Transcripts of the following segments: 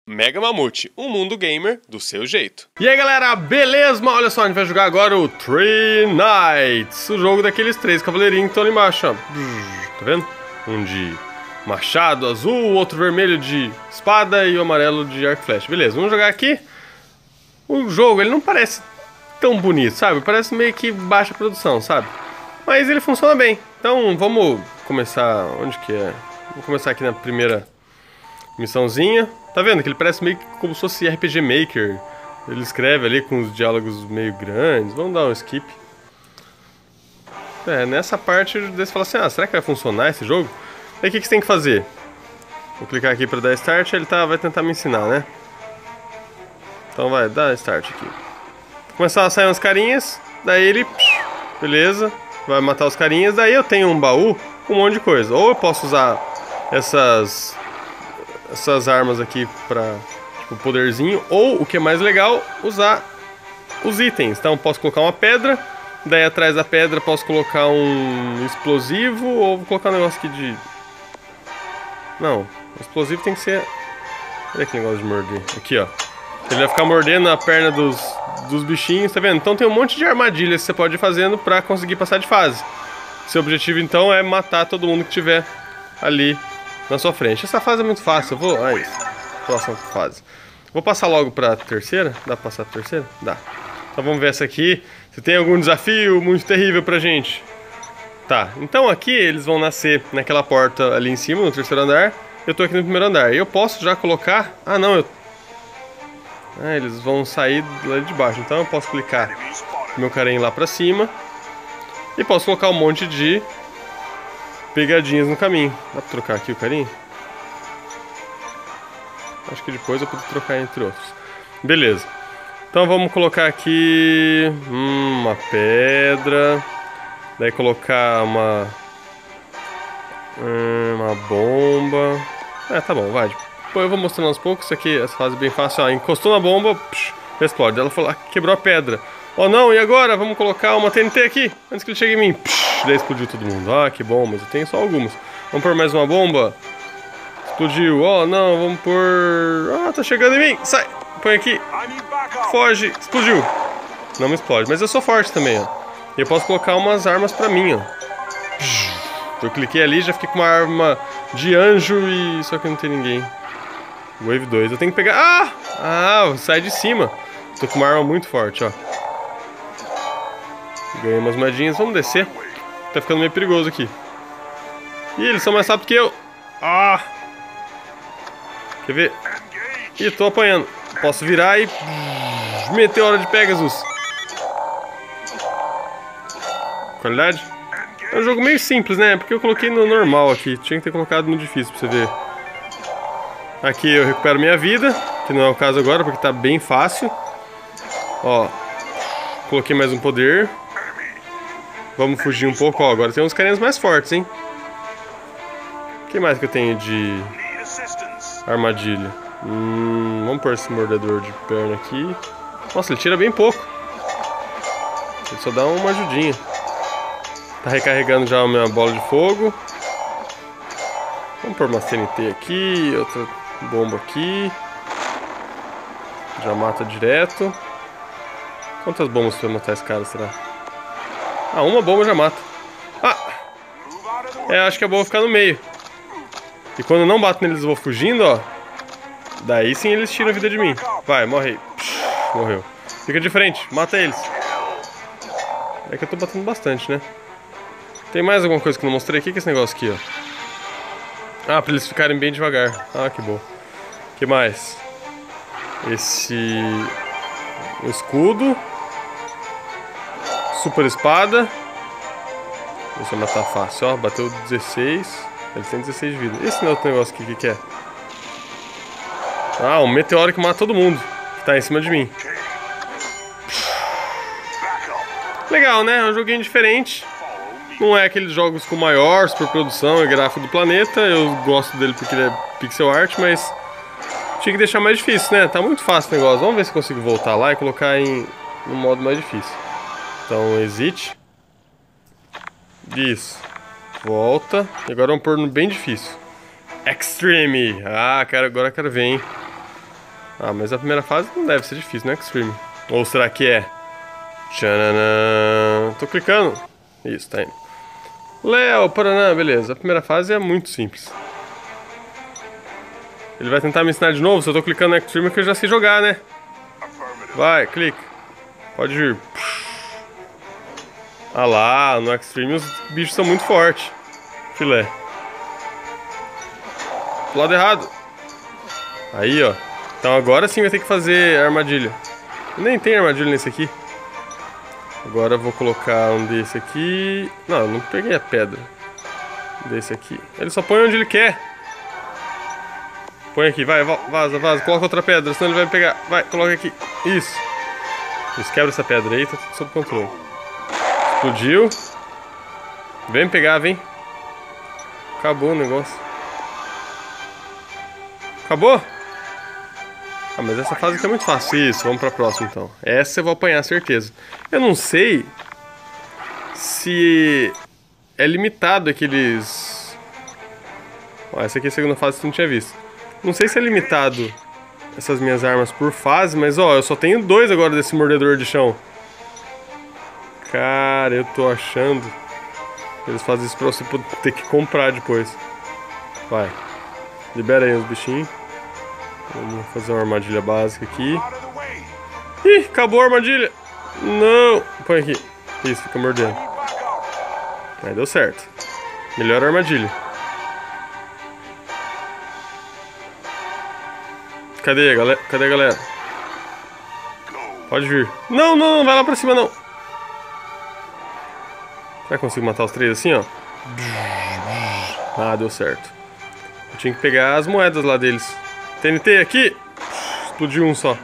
Mega Mamute, um mundo gamer do seu jeito. E aí galera, beleza? Olha só, a gente vai jogar agora o Three Knights, o jogo daqueles três cavaleirinhos que estão ali embaixo, ó. Tá vendo? Um de machado azul, o outro vermelho de espada e o amarelo de arco e flecha. Beleza, vamos jogar aqui. O jogo, ele não parece tão bonito, sabe? Parece meio que baixa produção, sabe? Mas ele funciona bem. Então vamos começar, onde que é? Vamos começar aqui na primeira missãozinha. Tá vendo que ele parece meio que como se fosse RPG Maker. Ele escreve ali com os diálogos meio grandes. Vamos dar um skip. Nessa parte você fala assim, ah, será que vai funcionar esse jogo? Aí o que você tem que fazer? Vou clicar aqui para dar start, ele vai tentar me ensinar, né? Então vai, dá start aqui. Começar a sair umas carinhas, daí ele... Beleza, vai matar os carinhas, daí eu tenho um baú com um monte de coisa. Ou eu posso usar essas armas aqui pra, tipo, poderzinho, ou o que é mais legal, usar os itens. Então posso colocar uma pedra, daí atrás da pedra posso colocar um explosivo, ou vou colocar um negócio aqui de... Não, o explosivo tem que ser... Olha que negócio de morder, aqui ó. Ele vai ficar mordendo a perna dos bichinhos, tá vendo? Então tem um monte de armadilhas que você pode ir fazendo pra conseguir passar de fase. Seu objetivo então é matar todo mundo que tiver ali na sua frente. Essa fase é muito fácil, eu vou... Aí, próxima fase. Vou passar logo pra terceira. Dá pra passar pra terceira? Dá. Então vamos ver essa aqui. Se tem algum desafio muito terrível pra gente. Tá, então aqui eles vão nascer naquela porta ali em cima, no terceiro andar. Eu tô aqui no primeiro andar. E eu posso já colocar... Ah, não, eles vão sair lá de baixo. Então eu posso clicar meu carinha lá pra cima. E posso colocar um monte de pegadinhas no caminho. Dá pra trocar aqui o carinho? Acho que depois eu posso trocar entre outros. Beleza. Então vamos colocar aqui uma pedra. Daí colocar uma bomba. Tá bom, vai. Depois eu vou mostrando aos poucos. Isso aqui, essa fase é bem fácil. Ó, encostou na bomba, explode. Ela falou, quebrou a pedra. Oh não, e agora? Vamos colocar uma TNT aqui, antes que ele chegue em mim. Daí explodiu todo mundo. Ah, que bom, mas eu tenho só algumas. Vamos pôr mais uma bomba. Explodiu. Oh não, vamos pôr... Ah, tá chegando em mim. Sai, põe aqui. Foge, explodiu. Não me explode, mas eu sou forte também, ó. E eu posso colocar umas armas pra mim, ó. Eu cliquei ali, já fiquei com uma arma de anjo e... Só que não tem ninguém. Wave 2, eu tenho que pegar... Ah, sai de cima. Tô com uma arma muito forte, ó. Ganhei umas moedinhas, vamos descer. Tá ficando meio perigoso aqui. Ih, eles são mais rápidos que eu. Ah! Quer ver? Ih, tô apanhando. Posso virar e... Meteoro de Pegasus. Qualidade? É um jogo meio simples, né? Porque eu coloquei no normal aqui. Tinha que ter colocado no difícil pra você ver. Aqui eu recupero minha vida, que não é o caso agora, porque tá bem fácil. Ó, coloquei mais um poder. Vamos fugir um pouco, ó, agora tem uns carinhas mais fortes, hein. O que mais que eu tenho de armadilha? Vamos pôr esse mordedor de perna aqui. Nossa, ele tira bem pouco. Ele só dá uma ajudinha. Tá recarregando já a minha bola de fogo. Vamos pôr uma TNT aqui, outra bomba aqui. Já mata direto. Quantas bombas pra matar esse cara, será? Ah, uma bomba já mata. Ah! Acho que é bom ficar no meio. E quando eu não bato neles, eu vou fugindo, ó. Daí sim eles tiram a vida de mim. Vai, morre aí. Morreu. Fica de frente, mata eles. É que eu tô batendo bastante, né? Tem mais alguma coisa que eu não mostrei aqui? Que é esse negócio aqui, ó. Ah, pra eles ficarem bem devagar. Ah, que bom. O que mais? O escudo. Super espada. Deixa eu matar fácil, ó. Bateu 16. Ele tem 16 de vida. Esse não é outro negócio aqui, o que é? Ah, um meteoro que mata todo mundo que tá em cima de mim. Legal, né? É um joguinho diferente. Não é aqueles jogos com maior superprodução e gráfico do planeta. Eu gosto dele porque ele é pixel art, mas tinha que deixar mais difícil, né? Tá muito fácil o negócio. Vamos ver se eu consigo voltar lá e colocar no modo mais difícil. Então, exit. Isso. Volta. E agora vamos pôr no bem difícil. Extreme. Ah, cara, agora eu quero ver, hein? Ah, mas a primeira fase não deve ser difícil, no Extreme. Ou será que é? Tchananã. Tô clicando. Isso, tá indo. Léo, Paraná, beleza. A primeira fase é muito simples. Ele vai tentar me ensinar de novo. Se eu tô clicando no Extreme é que eu já sei jogar, né? Vai, clica. Pode ir. Ah lá, no Extreme os bichos são muito fortes. Filé. Do lado errado. Aí, ó. Então agora sim vai ter que fazer a armadilha. Nem tem armadilha nesse aqui. Agora eu vou colocar um desse aqui. Não, eu não peguei a pedra. Desse aqui. Ele só põe onde ele quer. Põe aqui, vai, vaza, vaza. Coloca outra pedra, senão ele vai me pegar. Vai, coloca aqui. Isso. Isso, quebra essa pedra aí, tá tudo sob controle. Explodiu. Vem me pegar, vem. Acabou o negócio. Acabou? Ah, mas essa fase aqui é muito fácil. Isso, vamos pra próxima então. Essa eu vou apanhar, certeza. Eu não sei se é limitado aqueles... Ó, essa aqui é a segunda fase que eu não tinha visto. Não sei se é limitado essas minhas armas por fase, mas ó, eu só tenho 2 agora desse mordedor de chão. Cara, eu tô achando que eles fazem isso pra você ter que comprar depois. Vai. Libera aí os bichinhos. Vamos fazer uma armadilha básica aqui. Ih, acabou a armadilha. Não. Põe aqui. Isso, fica mordendo. Aí deu certo. Melhor armadilha. Cadê a galera? Cadê a galera? Pode vir. Não, não, não vai lá pra cima não. Será que eu consigo matar os 3 assim, ó? Ah, deu certo. Eu tinha que pegar as moedas lá deles. TNT aqui. Explodiu um só.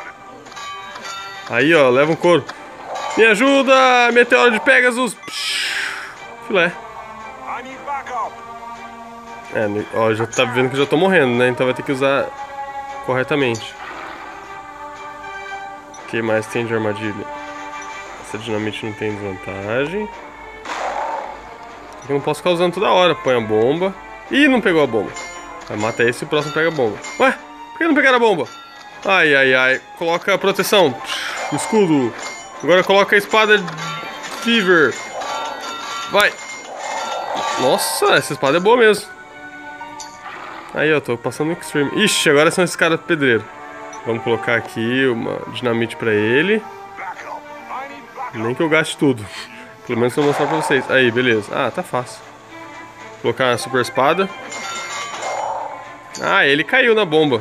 Aí, ó, leva um couro. Me ajuda, meteoro de Pegasus. Filé. É, ó, já tá vendo que eu já tô morrendo, né? Então vai ter que usar corretamente. O que mais tem de armadilha? Essa dinamite não tem desvantagem. Eu não posso ficar usando toda hora. Põe a bomba. Ih, não pegou a bomba. Vai, mata esse e o próximo pega a bomba. Ué, por que não pegaram a bomba? Ai, ai, ai. Coloca a proteção. Escudo. Agora coloca a espada Fever. Vai. Nossa, essa espada é boa mesmo. Aí, ó, tô passando no Extreme. Ixi, agora são esses caras pedreiros. Vamos colocar aqui uma dinamite pra ele. Nem que eu gaste tudo. Pelo menos eu vou mostrar pra vocês. Aí, beleza. Ah, tá fácil. Vou colocar a super espada. Ah, ele caiu na bomba.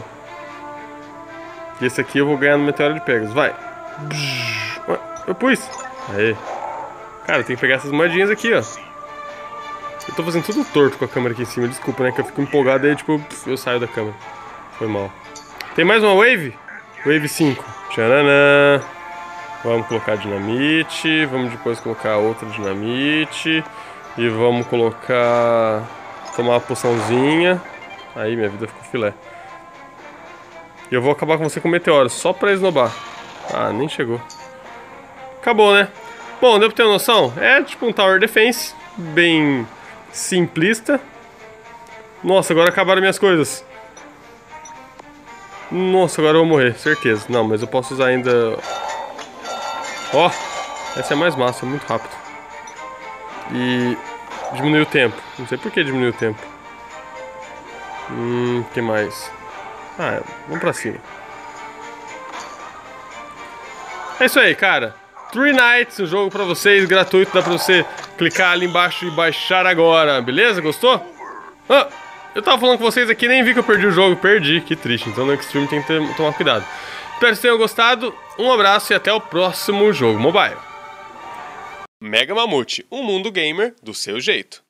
E esse aqui eu vou ganhar no meteoro de Pegasus. Vai. Eu pus. Aí. Cara, tem que pegar essas moedinhas aqui, ó. Eu tô fazendo tudo torto com a câmera aqui em cima. Desculpa, né? Que eu fico empolgado e aí, tipo, eu saio da câmera. Foi mal. Tem mais uma wave? Wave 5. Tcharanã. Vamos colocar dinamite. Vamos depois colocar outra dinamite. E vamos colocar... Tomar uma poçãozinha. Aí, minha vida ficou filé. E eu vou acabar com você com meteoro, só pra esnobar. Ah, nem chegou. Acabou, né? Bom, deu pra ter uma noção? É tipo um Tower Defense. Bem simplista. Nossa, agora acabaram minhas coisas. Nossa, agora eu vou morrer, certeza. Não, mas eu posso usar ainda... Ó, essa é mais massa, é muito rápido. E diminuiu o tempo. Não sei por que diminuiu o tempo. Que mais? Ah, vamos pra cima. É isso aí, cara. Three Nights, um jogo pra vocês, gratuito. Dá pra você clicar ali embaixo e baixar agora. Beleza? Gostou? Ah, eu tava falando com vocês aqui, nem vi que eu perdi o jogo. Perdi, que triste. Então no Extreme tem que tomar cuidado. Espero que vocês tenham gostado. Um abraço e até o próximo jogo mobile. Mega Mamute, um mundo gamer do seu jeito.